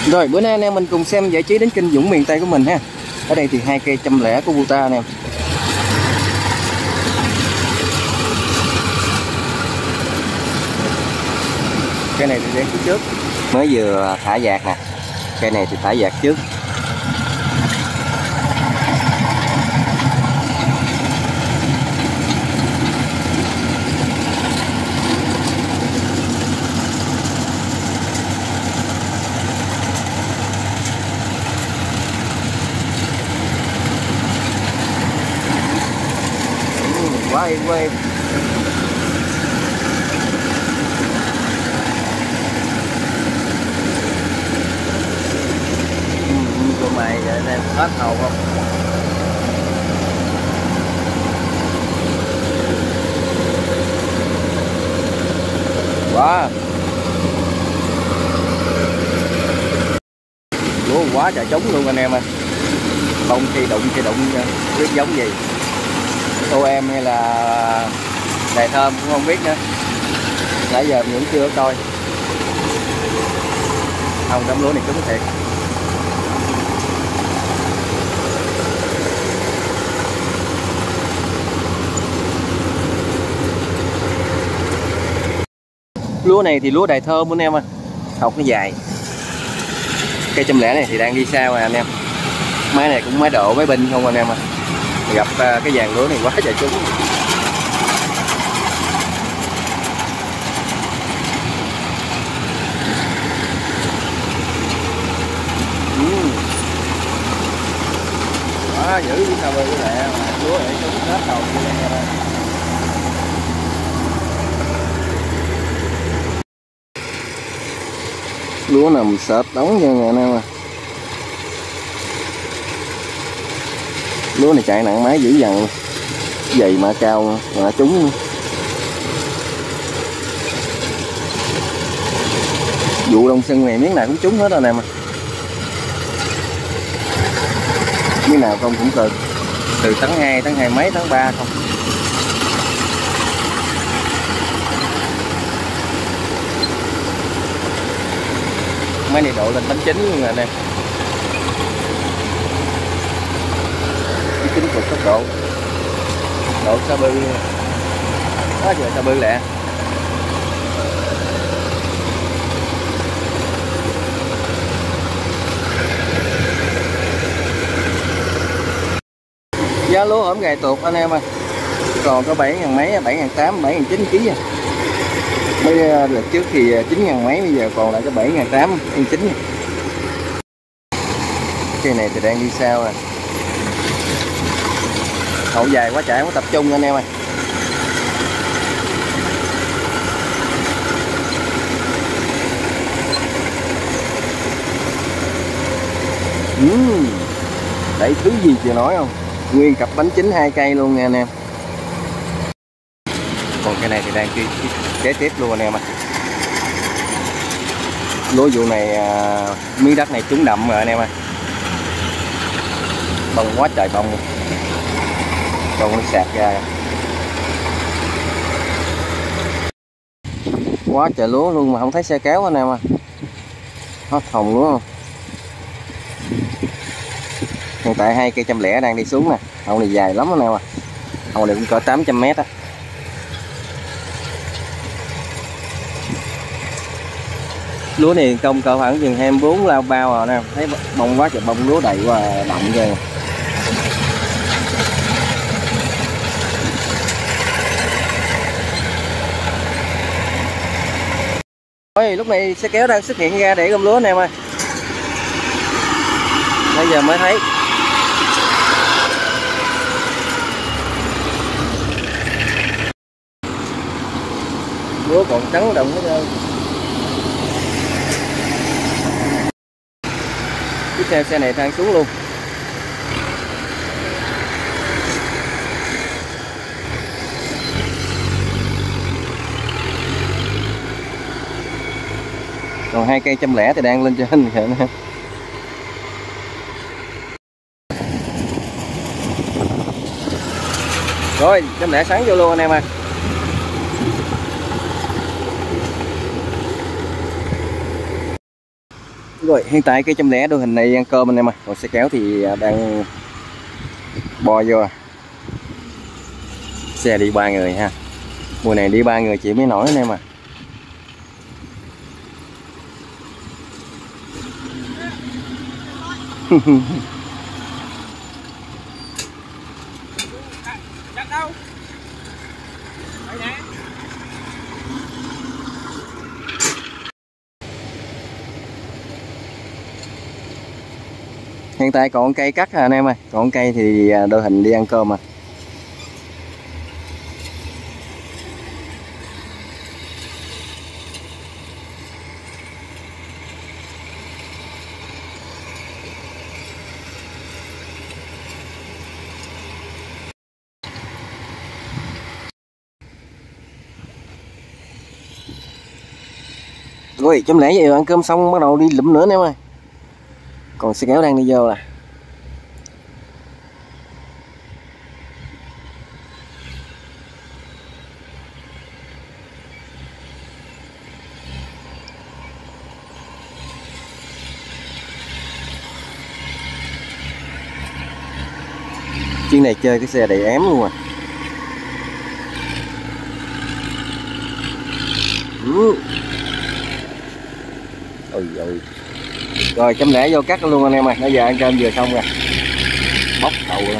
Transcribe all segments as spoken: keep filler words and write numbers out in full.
Rồi bữa nay anh em mình cùng xem giải trí đến kênh Dũng miền Tây của mình ha. Ở đây thì hai cây trăm lẻ của Buta anh em. Cây này thì đang phía trước, mới vừa thả dạt nè. Cây này thì thả dạt trước. Quá êm quá êm. Tụi mày đem hết hầu không? Quá lúa quá trời trống luôn anh em ơi. Bông khi đụng khi đụng biết giống gì, tô em hay là đài thơm cũng không biết nữa, nãy giờ mình cũng chưa có coi. Không, đám lúa này trúng thiệt. Lúa này thì lúa đài thơm anh em ơi, học nó dài. Cây trăm lẻ này thì đang đi sao rồi anh em. Máy này cũng máy độ máy binh không anh em ơi. Gặp cái dàn lúa này quá trời trúng. uhm. Quá dữ với sao bơi cái lẹ, lúa này trúng hết đầu như đây nè. Lúa nằm sệt đóng cho người anh em ơi. Lúa này chạy nặng máy dữ dằn, dày mà cao mà trúng. Vụ đông xuân này miếng nào cũng trúng hết rồi nè mà. Miếng nào không cũng từ từ tháng hai, tháng hai mấy, tháng ba không. Máy này độ lên tám chín luôn rồi nè. Chính thuộc tốc độ độ sa bư quá trời sa bư lẹ. Giá lúa ổn gài tuột anh em ơi, còn có bảy ngàn mấy, bảy ngàn tám, bảy ngàn chín ký à. Mấy đợt trước thì chín ngàn mấy, bây giờ còn lại có bảy ngàn tám, chín. Cây này thì đang đi sao à. Hậu dài quá chạy, không có tập trung anh em ơi. uhm. Đẩy thứ gì chưa nói không, nguyên cặp bánh chín hai cây luôn nha anh em. Còn cái này thì đang kế tiếp luôn anh em ơi. Lúa vụ này à, miếng đất này trúng đậm rồi anh em ơi. Bông quá trời bông luôn. Bông nó sạt ra quá trời lúa luôn mà không thấy xe kéo anh em ơi. Hết hồng lúa không. Hiện tại hai cây trăm lẻ đang đi xuống nè. Hậu này dài lắm anh em ơi. Hậu này cũng cỡ tám trăm mét á. Lúa này công cỡ khoảng chừng hai mươi bốn lao bao rồi nè. Thấy bông quá trời bông, lúa đầy quá đậm rồi. Ôi, lúc này xe kéo đang xuất hiện ra để gom lúa anh em ơi. Bây giờ mới thấy. Lúa còn trắng đồng hết trơn. Tiếp theo xe này thang xuống luôn. Còn hai cây trăm lẻ thì đang lên trên kìa. Rồi trăm lẻ sáng vô luôn anh em ơi. Rồi hiện tại cái trăm lẻ đôi hình này ăn cơm anh em ơi, còn xe kéo thì đang bò vô. Xe đi ba người ha, mùa này đi ba người chỉ mới nổi anh em à. Hiện tại còn cây cắt à anh em ơi, còn cây thì đôi hình đi ăn cơm à. Rồi chấm lẻ vậy ăn cơm xong bắt đầu đi lụm nữa anh em ơi. Còn xe kéo đang đi vô là chuyến này chơi cái xe đầy ém luôn à. Ừ. Ôi ôi. Rồi chấm lẻ vô cắt luôn anh em ơi, bây giờ ăn cơm vừa xong rồi. Bóc đầu luôn.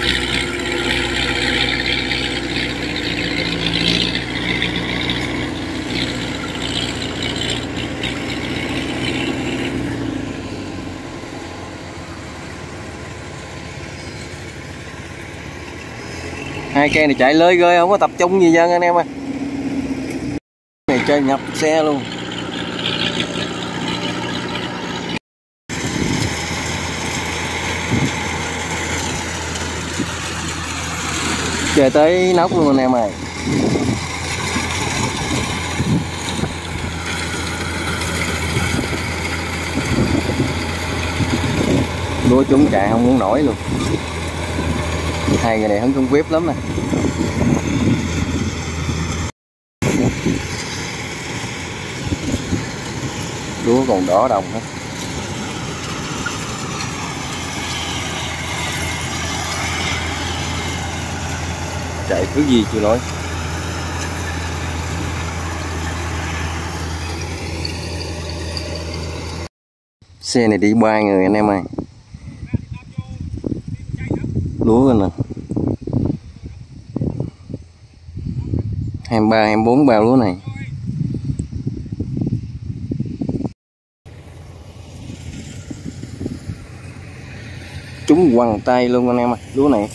Hai cây này chạy lơi gơi không có tập trung gì dân anh em ơi. Này chơi nhập xe luôn. Chơi tới nóc luôn anh em ơi. Lúa chúng chạy không muốn nổi luôn. Hai người này hứng không vip lắm nè. Lúa còn đỏ đồng hết. Chạy thứ gì chưa nói. Xe này đi ba người anh em ơi. Lúa rồi nè. hai mươi ba, hai mươi bốn bao lúa này. Chúng quăng tay luôn anh em ơi, lúa này.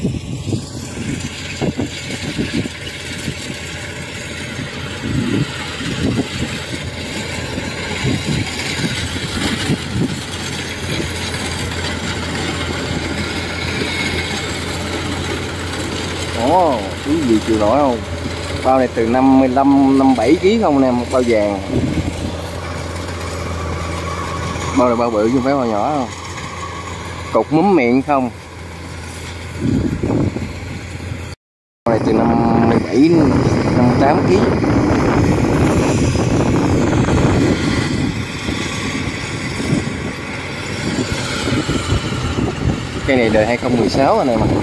Ồ, cái gì chịu nổi không? Bao này từ năm mươi lăm, năm mươi bảy ký không anh em, một bao vàng. Bao này bao bự chứ không phải bao nhỏ không. Cục múm miệng không. Bao này từ năm mươi bảy, năm mươi tám ký. Cây này đời hai không một sáu anh em ạ.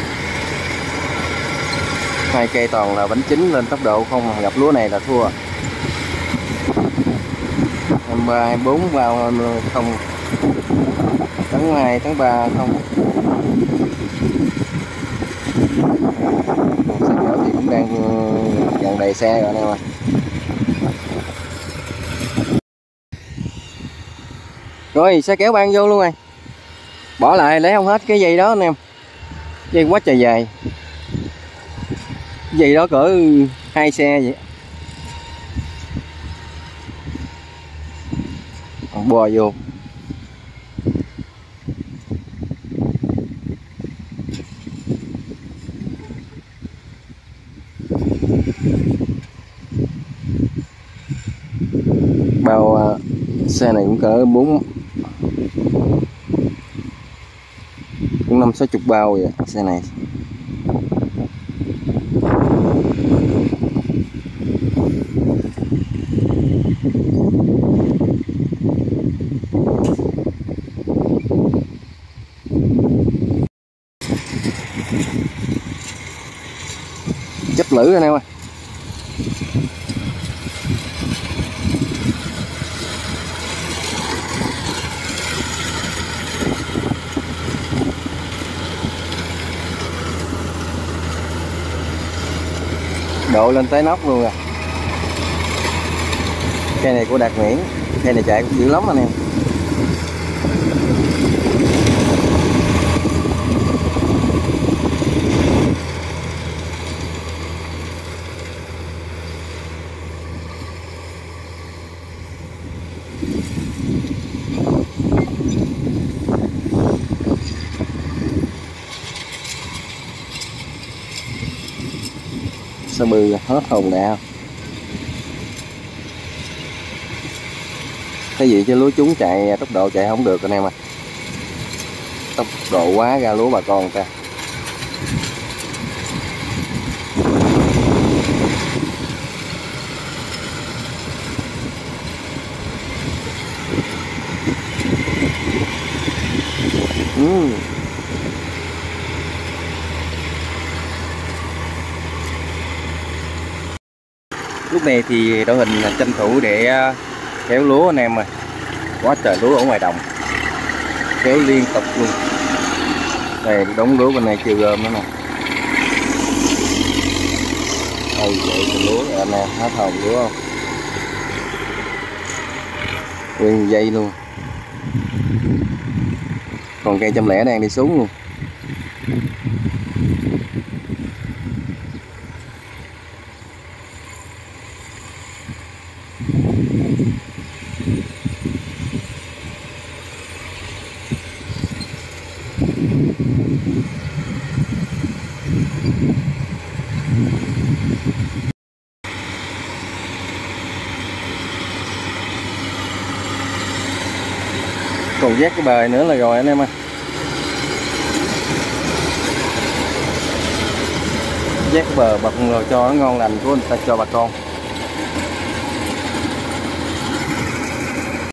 Hai cây toàn là bánh chính lên tốc độ không, gặp lúa này là thua. hai mươi ba, hai mươi bốn vào không. Tháng hai, tháng ba không. Xe kéo thì cũng đang gần đầy xe rồi anh em ơi. Rồi xe kéo ban vô luôn rồi. Bỏ lại lấy không hết cái dây đó anh em. Dây quá trời dài. Dây đó cỡ hai xe vậy. Bò vô. Bao uh, xe này cũng cỡ bốn cũng năm sáu chục bao vậy xe này. nữ anh em ơi. Độ lên tới nóc luôn à. Cây này của Đạt Miễn, cây này chạy cũng dữ lắm anh em. Sao bư hết hồn nè. Cái gì chứ lúa chúng chạy tốc độ chạy không được anh em à. Tốc độ quá ra lúa bà con ta. Ừ. Lúc này thì đội hình tranh thủ để kéo lúa anh em ơi. Quá trời lúa ở ngoài đồng, kéo liên tục luôn. Đây đống lúa bên này chưa gom nữa nè. Ôi vậy thì lúa rồi anh em, hết hồn lúa không? Nguyên dây luôn. Còn cây trăm lẻ đang đi xuống luôn. Còn vét cái bời nữa là rồi anh em ơi. Vét cái bờ bật rồi cho nó ngon lành của người ta cho bà con.